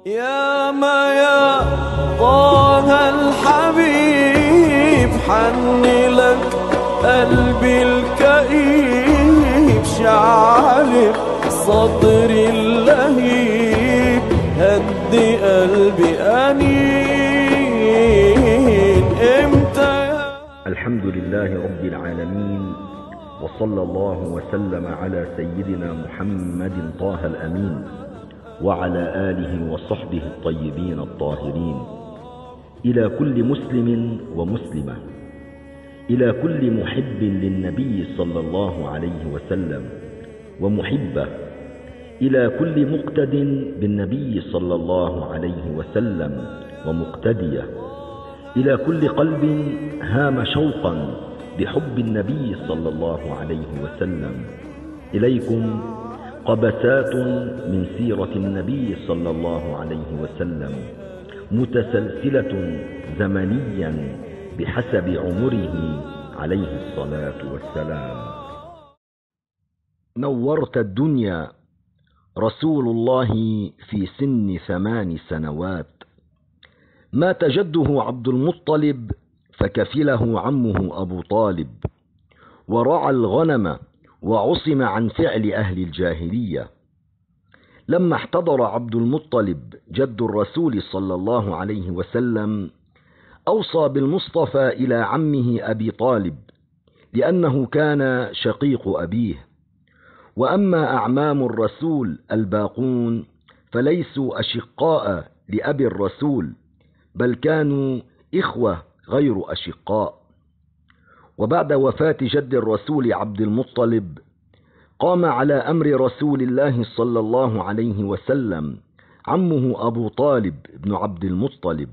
يا ما يا طه الحبيب حن لك قلبي الكئيب، شعل صدري اللهيب، هدي قلبي أنين امتى يا. الحمد لله رب العالمين، وصلى الله وسلم على سيدنا محمد طه الأمين وعلى آله وصحبه الطيبين الطاهرين. إلى كل مسلم ومسلمة، إلى كل محب للنبي صلى الله عليه وسلم ومحبة، إلى كل مقتد بالنبي صلى الله عليه وسلم ومقتدية، إلى كل قلب هام شوقا بحب النبي صلى الله عليه وسلم، إليكم قبسات من سيرة النبي صلى الله عليه وسلم، متسلسلة زمنيا بحسب عمره عليه الصلاة والسلام. نورت الدنيا رسول الله في سن 8 سنوات. مات جده عبد المطلب فكفله عمه أبو طالب، ورعى الغنم وعصم عن فعل أهل الجاهلية. لما احتضر عبد المطلب جد الرسول صلى الله عليه وسلم، أوصى بالمصطفى إلى عمه أبي طالب، لأنه كان شقيق أبيه. وأما أعمام الرسول الباقون فليسوا أشقاء لأبي الرسول، بل كانوا إخوة غير أشقاء. وبعد وفاة جد الرسول عبد المطلب، قام على أمر رسول الله صلى الله عليه وسلم عمه أبو طالب بن عبد المطلب،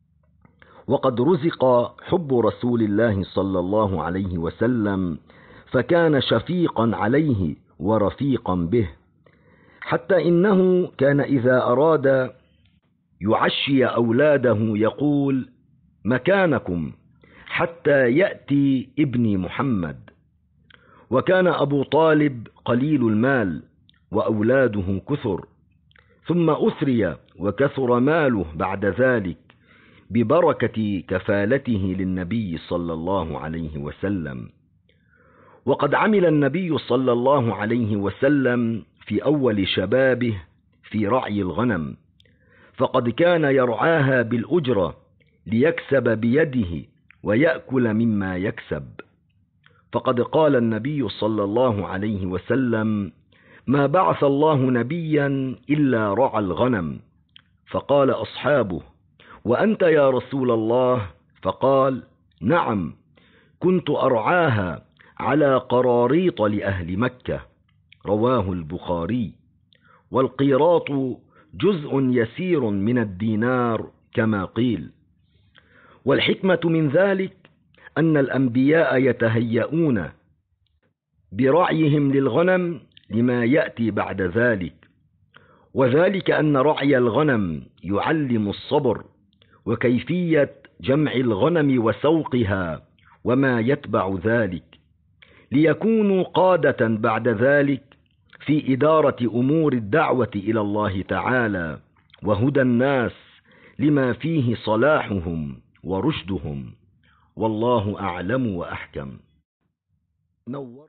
وقد رزق حب رسول الله صلى الله عليه وسلم، فكان شفيقا عليه ورفيقا به، حتى إنه كان إذا أراد يعشي أولاده يقول: مكانكم حتى يأتي ابني محمد. وكان أبو طالب قليل المال وأولاده كثر، ثم أثري وكثر ماله بعد ذلك ببركة كفالته للنبي صلى الله عليه وسلم. وقد عمل النبي صلى الله عليه وسلم في أول شبابه في رعي الغنم، فقد كان يرعاها بالأجرة ليكسب بيده ويأكل مما يكسب. فقد قال النبي صلى الله عليه وسلم: ما بعث الله نبيا إلا رعى الغنم. فقال أصحابه: وأنت يا رسول الله؟ فقال: نعم، كنت أرعاها على قراريط لأهل مكة. رواه البخاري. والقيراط جزء يسير من الدينار كما قيل. والحكمة من ذلك أن الأنبياء يتهيئون برعيهم للغنم لما يأتي بعد ذلك، وذلك أن رعي الغنم يعلم الصبر وكيفية جمع الغنم وسوقها وما يتبع ذلك، ليكونوا قادة بعد ذلك في إدارة أمور الدعوة إلى الله تعالى وهدى الناس لما فيه صلاحهم ورشدهم. والله أعلم وأحكم. نور